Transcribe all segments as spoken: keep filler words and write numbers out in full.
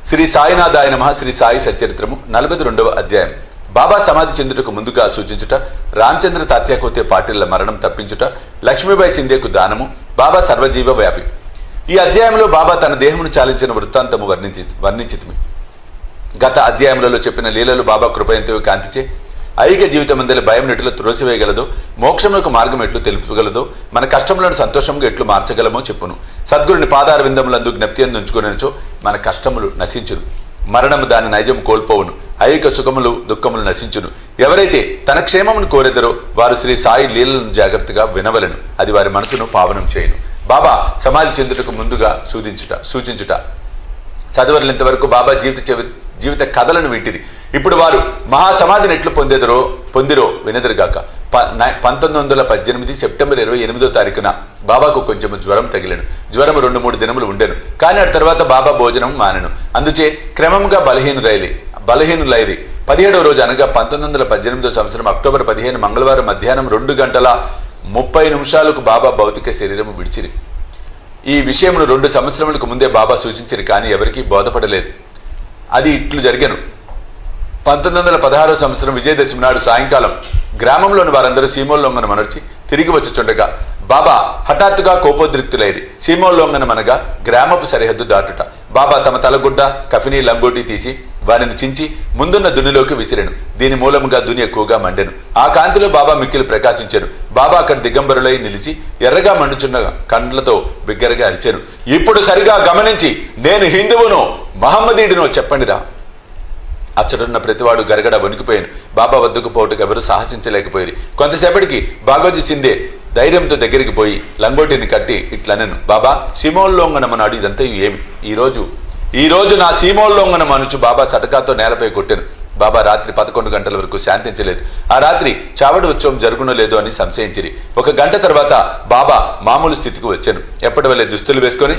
శ్రీ సాయినాథాయ నమః. శ్రీ సాయి సచరిత్రము నలభై రెండవ అధ్యాయం. బాబా సమాధి చెందుటకు ముందుగా సూచించుట, రామచంద్ర తాత్యాకోతే పాటిళ్ల మరణం తప్పించుట, లక్ష్మీబాయి సింధేకు దానము, బాబా సర్వజీవ వ్యాపి. ఈ అధ్యాయంలో బాబా తన దేహమును చాలించిన వృత్తాంతము వర్ణించి వర్ణించితిమి. గత అధ్యాయములలో చెప్పిన లీలలు బాబా కృపయంతో కాంతిచే ఐక్య జీవితం అందరి భయం నెట్లో త్రోసివేయగలదో, మోక్షములకు మార్గం ఎట్లు తెలుపగలదో, మన కష్టములను సంతోషంగా ఎట్లు మార్చగలమో చెప్పును. సద్గురుని పాదార విందములందు జ్ఞప్తి అందు ఉంచుకునేచో మన కష్టములు నశించును, మరణము దాని నైజం కోల్పోవును, ఐక సుఖములు దుఃఖములు నశించును. ఎవరైతే తన క్షేమమును కోరెదరో వారు శ్రీ సాయి లీలలను జాగ్రత్తగా వినవలను, అది వారి మనసును పావనం చేయును. బాబా సమాధి చెందుటకు ముందుగా సూచించుట సూచించుట చదువర్లు ఇంతవరకు బాబా జీవిత జీవిత కథలను వింటిరి. ఇప్పుడు వారు మహాసమాధిని ఎట్లు పొందేదరో పొందిరో వినెదరుగాక. ప పంతొమ్మిది వందల పద్దెనిమిది సెప్టెంబర్ ఇరవై ఎనిమిదో తారీఖున బాబాకు కొంచెము జ్వరం తగిలేను. జ్వరం రెండు మూడు దినములు ఉండెను. కానీ ఆ తర్వాత బాబా భోజనం మానెను. అందుచే క్రమంగా బలహీనురైలి బలహీనులైరి పదిహేడవ రోజు అనగా పంతొమ్మిది వందల పద్దెనిమిదో సంవత్సరం అక్టోబర్ పదిహేను మంగళవారం మధ్యాహ్నం రెండు గంటల ముప్పై నిమిషాలకు బాబా భౌతిక శరీరము విడిచిరి. ఈ విషయమును రెండు సంవత్సరములకు ముందే బాబా సూచించిరి, కానీ ఎవరికీ బోధపడలేదు. అది ఇట్లు జరిగాను. పంతొమ్మిది వందల పదహారో సంవత్సరం విజయదశమి నాడు సాయంకాలం గ్రామంలోని వారందరూ సీమోల్లోంగన మనర్చి తిరిగి వచ్చుచుండగా బాబా హఠాత్తుగా కోపోద్రిక్తులైరి. సీమోల్లోంగన మనగా గ్రామపు సరిహద్దు దాటుట. బాబా తమ తలగుడ్డ కఫిని లంగోటి తీసి వారిని చించి ముందున్న దునిలోకి విసిరెను. దీని మూలముగా దుని ఎక్కువగా మండెను. ఆ కాంతిలో బాబా మిక్కిలు ప్రకాశించెను. బాబా అక్కడ దిగంబరులై నిలిచి ఎర్రగా మండుచున్న కండ్లతో బిగ్గరగా అరిచెను, ఇప్పుడు సరిగా గమనించి నేను హిందువునో మహమ్మదీయుడినో చెప్పండిరా. అచ్చడున్న ప్రతివాడు గరగడ వణికిపోయాను. బాబా వద్దకు పోటుకు ఎవరు సాహసించలేకపోయారు. కొంతసేపటికి బాగోజీ సిందే ధైర్యంతో దగ్గరికి పోయి లంగోటిని కట్టి ఇట్లనెను, బాబా సీమోల్లోంగనమన్నాడు ఇదంతా ఏమి? ఈరోజు ఈరోజు నా సీమోల్లోంగనం అనుచు బాబా సటకాతో నేలపై కొట్టెను. బాబా రాత్రి పదకొండు గంటల వరకు శాంతించలేదు. ఆ రాత్రి చావడి ఉత్సవం జరుగునో లేదో అని సంశయించిరి. ఒక గంట తర్వాత బాబా మామూలు స్థితికి వచ్చాను. ఎప్పటి వల్లే దుస్తులు వేసుకొని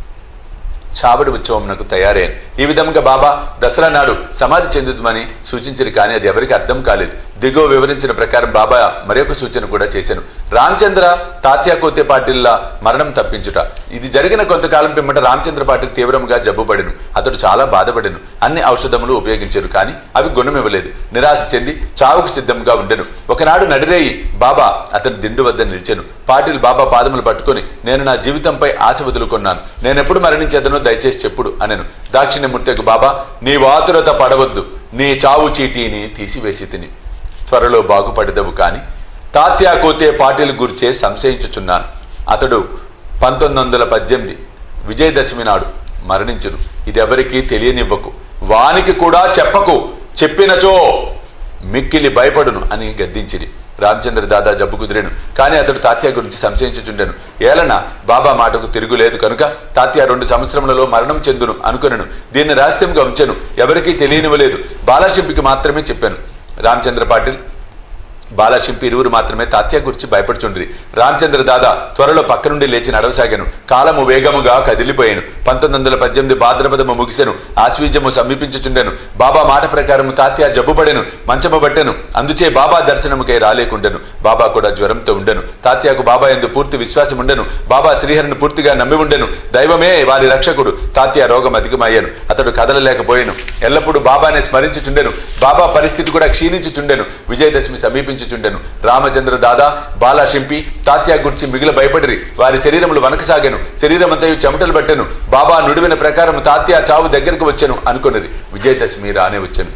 చావడి ఉత్సవంకు తయారయ్యాను. ఈ విధంగా బాబా దసరా నాడు సమాధి చెందుతామని సూచించరు, కానీ అది ఎవరికి అర్థం కాలేదు. దిగువ వివరించిన ప్రకారం బాబా మరొక సూచన కూడా చేశాను. రామచంద్ర తాత్యాకోతే పాటిల్ల మరణం తప్పించుట. ఇది జరిగిన కొంతకాలం పిమ్మట రామచంద్ర పాటిల్ తీవ్రంగా జబ్బుపడెను. అతడు చాలా బాధపడెను. అన్ని ఔషధములు ఉపయోగించారు, కానీ అవి గుణమివ్వలేదు. నిరాశ చెంది చావుకు సిద్ధంగా ఉండెను. ఒకనాడు నడిరేయి బాబా అతని దిండు వద్ద నిలిచెను. పాటిల్ బాబా పాదములు పట్టుకొని, నేను నా జీవితంపై ఆశ వదులుకున్నాను, నేనెప్పుడు మరణించేదనో దయచేసి చెప్పుడు అనెను. దాక్షిణ్యమూర్తికి బాబా, నీ ఆతురత పడవద్దు, నీ చావు చీటీని తీసివేసి తిని త్వరలో బాగుపడదవు. కానీ తాత్యాకోతే పాటిల్ గురిచే సంశయించుచున్నాను. అతడు పంతొమ్మిది వందల పద్దెనిమిది విజయదశమి నాడు మరణించును. ఇది ఎవరికీ తెలియనివ్వకు, వానికి కూడా చెప్పకు, చెప్పినచో మిక్కిలి భయపడును అని గద్దించిరి. రామచంద్ర దాదా జబ్బు కుదిరేను, కానీ అతడు తాత్యా గురించి సంశయించుచుండెను. ఏలన బాబా మాటకు తిరుగులేదు కనుక తాత్యా రెండు సంవత్సరములలో మరణం చెందును అనుకొనెను. దీన్ని రహస్యంగా ఉంచెను, ఎవరికీ తెలియనివ్వలేదు. బాలాశింపికి మాత్రమే చెప్పాను. రామచంద్ర పాటిల్ బాలాశింపి ఇరువురు మాత్రమే తాత్యా గురించి భయపడుచుండ్రి. రామచంద్ర దాదా త్వరలో పక్క నుండి లేచి నడవసాగాను. కాలము వేగముగా కదిలిపోయాను. పంతొమ్మిది వందల పద్దెనిమిది భాద్రపదము ముగిసెను. ఆశ్వీజము సమీపించుచుండెను. బాబా మాట ప్రకారము తాత్యా జబ్బుపడెను, మంచము బట్టెను. అందుచే బాబా దర్శనముకై రాలేకుండెను. బాబా కూడా జ్వరంతో ఉండెను. తాత్యాకు బాబా యందు పూర్తి విశ్వాసం ఉండెను. బాబా శ్రీహరిని పూర్తిగా నమ్మి ఉండెను. దైవమే వారి రక్షకుడు. తాత్యా రోగం అధికమయ్యాను. అతడు కదలలేకపోయాను. ఎల్లప్పుడూ బాబానే స్మరించుచుండెను. బాబా పరిస్థితి కూడా క్షీణించుచుండెను. విజయదశమి సమీపించుచుండెను. రామచంద్ర దాదా బాలాశింపి తాత్యా గురించి మిగిల భయపడిరి. వారి శరీరములు వనకసాగాను. శరీరమంతయు చెమటలు పట్టెను. బాబా నుడివిన ప్రకారం తాత్యా చావు దగ్గరకు వచ్చెను అనుకొనిరి. విజయదశమి రానే వచ్చెను.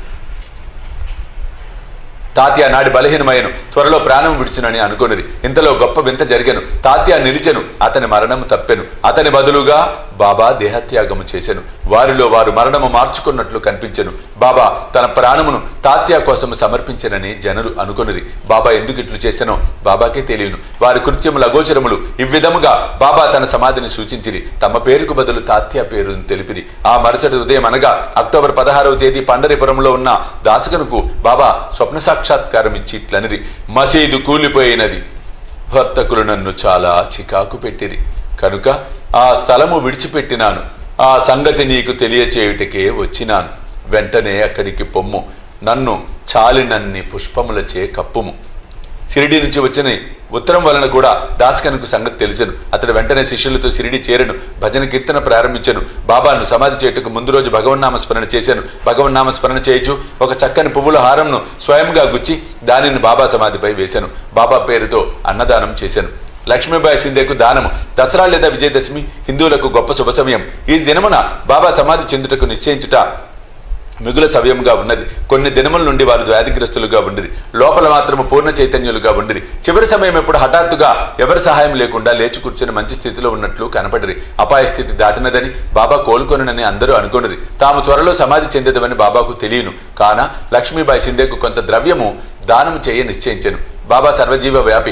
తాత్యా నాడి బలహీనమయ్యను. త్వరలో ప్రాణం విడిచునని అనుకొనిరి. ఇంతలో గొప్ప వింత జరిగెను. తాత్యా నిలిచెను. అతని మరణము తప్పెను. అతని బదులుగా బాబా దేహత్యాగము చేసెను. వారిలో వారు మరణము మార్చుకున్నట్లు కనిపించెను. బాబా తన ప్రాణమును తాత్యా కోసం సమర్పించెనని జనులు అనుకొనిరి. బాబా ఎందుకు ఇట్లు చేసెనో బాబాకే తెలియను. వారి కృత్యములు అగోచరములు. ఈ విధముగా బాబా తన సమాధిని సూచించిరి. తమ పేరుకు బదులు తాత్యా పేరును తెలిపిరి. ఆ మరుసటి ఉదయం అనగా అక్టోబర్ పదహారవ తేదీ పండరిపురంలో ఉన్న దాసకనుకు బాబా స్వప్న సాక్షాత్కారం ఇచ్చి ఇట్లనిరి, మసీదు కూలిపోయినది, వర్తకులు నన్ను చాలా చికాకు పెట్టిరి కనుక ఆ స్థలము విడిచిపెట్టినాను. ఆ సంగతి నీకు తెలియచేయుటకే వచ్చినాను. వెంటనే అక్కడికి పొమ్ము, నన్ను చాలినన్ని పుష్పములచే కప్పుము. షిరిడి నుంచి వచ్చిన ఉత్తరం వలన కూడా దాస్కన్కు సంగతి తెలిసెను. అతడు వెంటనే శిష్యులతో షిరిడి చేరెను. భజన కీర్తన ప్రారంభించెను. బాబాను సమాధి చేయుటకు ముందు రోజు భగవన్నామస్మరణ చేశాను. భగవన్నామస్మరణ చేయుచు ఒక చక్కని పువ్వుల హారంను స్వయంగా గుచ్చి దానిని బాబా సమాధిపై వేశాను. బాబా పేరుతో అన్నదానం చేశాను. లక్ష్మీబాయి సింధేకు దానము. దసరా లేదా విజయదశమి హిందువులకు గొప్ప శుభ సమయం. ఈ దినమున బాబా సమాధి చెందుటకు నిశ్చయించుట మిగుల సవ్యంగా ఉన్నది. కొన్ని దినముల నుండి వారు వ్యాధిగ్రస్తులుగా ఉండిరి. లోపల మాత్రము పూర్ణ చైతన్యులుగా ఉండిరి. చివరి సమయం ఎప్పుడు హఠాత్తుగా ఎవరి సహాయం లేకుండా లేచి కూర్చొని మంచి స్థితిలో ఉన్నట్లు కనపడిరి. అపాయ స్థితి దాటినదని బాబా కోలుకొనని అందరూ అనుకొనిరి. తాము త్వరలో సమాధి చెందేదమని బాబాకు తెలియను. కాన లక్ష్మీబాయి సింధేకు కొంత ద్రవ్యము దానము చేయ నిశ్చయించెను. బాబా సర్వజీవ వ్యాపి.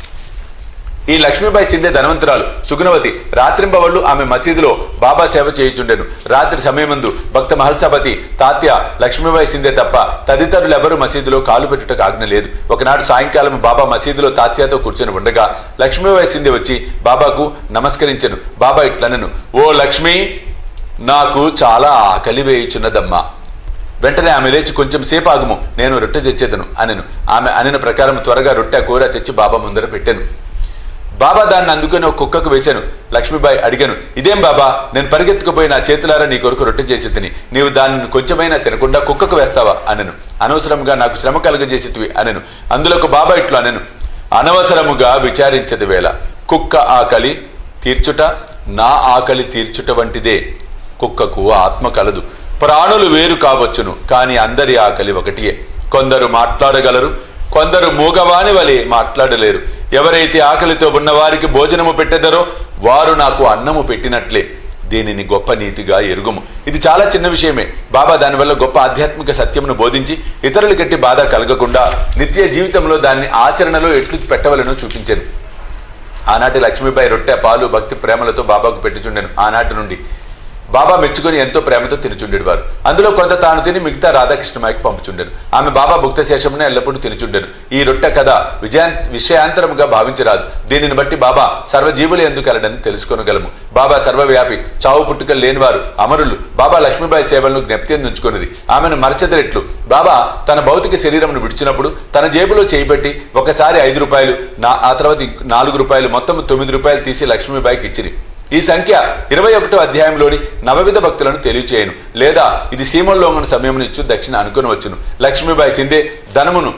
ఈ లక్ష్మీబాయి సింధే ధనవంతురాలు, సుగుణవతి. రాత్రింబవళ్లు ఆమె మసీదులో బాబా సేవ చేయుచుండెను. రాత్రి సమయమందు భక్త మహల్సభతి తాత్య లక్ష్మీబాయి సింధే తప్ప తదితరులెవరూ మసీదులో కాలు పెట్టుటకు ఆజ్ఞ లేదు. ఒకనాడు సాయంకాలం బాబా మసీదులో తాత్యతో కూర్చొని ఉండగా లక్ష్మీబాయి సింధే వచ్చి బాబాకు నమస్కరించెను. బాబా ఇట్లనెను, ఓ లక్ష్మి, నాకు చాలా ఆకలి వేయుచున్నదమ్మా. వెంటనే ఆమె లేచి కొంచెం సేపు ఆగుము, నేను రొట్టె తెచ్చేదను అనెను. ఆమె అనిన ప్రకారం త్వరగా రొట్టె కూర తెచ్చి బాబా ముందర పెట్టాను. బాబా దాన్ని అందుకుని ఒక కుక్కకు వేశాను. లక్ష్మీబాయి అడిగాను, ఇదేం బాబా, నేను పరిగెత్తుకుపోయి నా చేతులారా నీ కొరకు రొట్టె చేసి తిని నీవు దానిని కొంచెమైనా తినకుండా కుక్కకు వేస్తావా అనెను. అనవసరంగా నాకు శ్రమ కలుగజేసితివి అనెను. అందులోకి బాబా ఇట్లు అనెను, అనవసరముగా విచారించదు వేళ. కుక్క ఆకలి తీర్చుట నా ఆకలి తీర్చుట వంటిదే. కుక్కకు ఆత్మ కలదు. ప్రాణులు వేరు కావచ్చును, కానీ అందరి ఆకలి ఒకటియే. కొందరు మాట్లాడగలరు, కొందరు మూగవాని వలె మాట్లాడలేరు. ఎవరైతే ఆకలితో ఉన్నవారికి భోజనము పెట్టెదరో వారు నాకు అన్నము పెట్టినట్లే. దీనిని గొప్ప నీతిగా ఎరుగుము. ఇది చాలా చిన్న విషయమే. బాబా దానివల్ల గొప్ప ఆధ్యాత్మిక సత్యమును బోధించి ఇతరులు కట్టి బాధ కలగకుండా నిత్య జీవితంలో దాన్ని ఆచరణలో ఎట్లు పెట్టవలనో చూపించాను. ఆనాటి లక్ష్మీబాయి రొట్టె, పాలు భక్తి ప్రేమలతో బాబాకు పెట్టుచుండెను. ఆనాటి నుండి బాబా మెచ్చుకొని ఎంతో ప్రేమతో తినుచుండేవారు. అందులో కొంత తాను తిని మిగతా రాధాకృష్ణమాయికి పంపుచుండెను. ఆమె బాబా భుక్త శేషమునే ఎల్లప్పుడూ తినుచుండెను. ఈ రొట్టె కథ విజయా విషయాంతరముగా భావించరాదు. దీనిని బట్టి బాబా సర్వజీవులు ఎందుకు కలడని తెలుసుకొనగలము. బాబా సర్వవ్యాపి, చావు పుట్టుకలు లేనివారు, అమరులు. బాబా లక్ష్మీబాయి సేవలను జ్ఞప్తి ఉంచుకొనిది. ఆమెను మరచెదరెట్లు. బాబా తన భౌతిక శరీరమును విడిచినప్పుడు తన జేబులో చేయిపెట్టి ఒకసారి ఐదు రూపాయలు నా ఆ తర్వాత నాలుగు రూపాయలు మొత్తం తొమ్మిది రూపాయలు తీసి లక్ష్మీబాయికి ఇచ్చిరి. ఈ సంఖ్య ఇరవై ఒకటో అధ్యాయంలోని నవవిధ భక్తులను తెలియచేయను. లేదా ఇది సీమల్లోంగన సమయమును ఇచ్చు దక్షిణ అనుకుని వచ్చును. లక్ష్మీబాయి సింధే ధనమును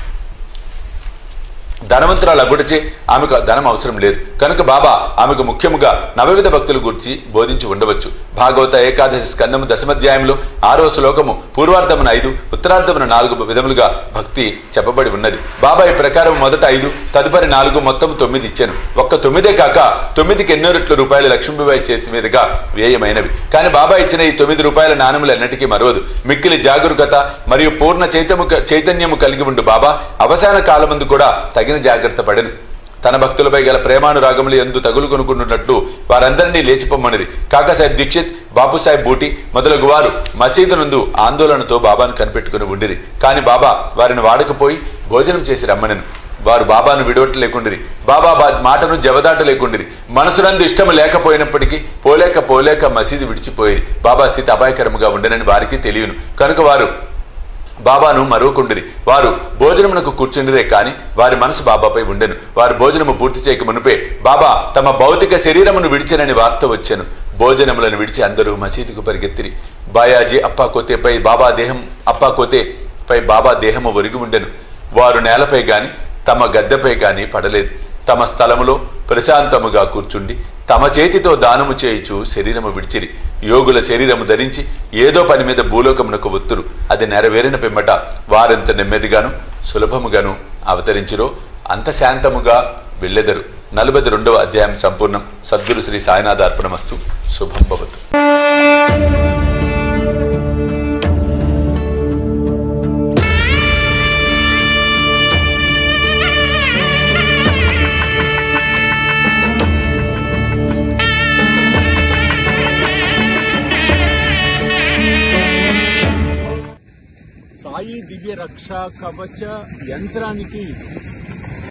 ధనవంతురాలు అగుడిచే ఆమెకు ధనం అవసరం లేదు కనుక బాబా ఆమెకు ముఖ్యముగా నవవిధ భక్తుల గురించి బోధించి ఉండవచ్చు. భాగవత ఏకాదశి స్కందము దశమాధ్యాయంలో ఆరో శ్లోకము పూర్వార్ధమున ఐదు, ఉత్తరార్ధమున నాలుగు విధములుగా భక్తి చెప్పబడి ఉన్నది. బాబా ఈ ప్రకారం మొదట ఐదు, తదుపరి నాలుగు, మొత్తం తొమ్మిది ఇచ్చాను. ఒక్క తొమ్మిదే కాక తొమ్మిదికి ఎన్నో రెట్ల రూపాయలు లక్ష్మీబాయి చేతి మీదుగా వ్యయమైనవి. కానీ బాబా ఇచ్చిన ఈ తొమ్మిది రూపాయల నాణములు ఎన్నటికీ మరవదు. మిక్కిలి జాగరూకత మరియు పూర్ణ చైతన్యము చైతన్యము కలిగి ఉండు బాబా అవసాన కాలమందు కూడా తగిన జాగ్రత్త పడెను. తన భక్తులపై గల ప్రేమానురాగములు ఎందు తగులు కొనుక్కున్నట్లు వారందరినీ లేచిపోమ్మనిరి. కాకాసాహెబ్ దీక్షిత్, బాపుసాహెబ్ బూటి మొదలగు వారు మసీదు నందు ఆందోళనతో బాబాను కనిపెట్టుకుని ఉండిరి. కానీ బాబా వారిని వాడకపోయి భోజనం చేసి రమ్మనెను. వారు బాబాను విడవట్టు లేకుండిరి. బాబా మాటను జవదాట లేకుండిరి. మనసునందు ఇష్టము లేకపోయినప్పటికీ పోలేక పోలేక మసీదు విడిచిపోయి బాబా స్థితి అపాయకరముగా ఉండనని వారికి తెలియను కనుక వారు బాబాను మరువకుండిరి. వారు భోజనమునకు కూర్చుండిరే కానీ వారి మనసు బాబాపై ఉండెను. వారు భోజనము పూర్తి చేయక మునిపే బాబా తమ భౌతిక శరీరమును విడిచెనని వార్త వచ్చెను. భోజనములను విడిచి అందరూ మసీదుకు పరిగెత్తిరి. బాయాజీ అప్పాకోతేపై బాబా దేహం అప్పాకోతేపై బాబా దేహము ఒరిగి ఉండెను. వారు నేలపై గాని తమ గద్దెపై గాని పడలేదు. తమ స్థలములో ప్రశాంతముగా కూర్చుండి తమ చేతితో దానము చేయుచు శరీరము విడిచిరి. యోగుల శరీరము ధరించి ఏదో పని మీద భూలోకమునకు ఒత్తురు. అది నెరవేరిన పిమ్మట వారెంత నెమ్మదిగాను సులభముగాను అవతరించిరో అంత శాంతముగా వెళ్ళెదరు. నలభై రెండవ అధ్యాయం సంపూర్ణం. సద్గురు శ్రీ సాయినాథ అర్పణమస్తు. శుభం భవతు. సాయి దివ్య రక్షా కవచ యంత్రానికి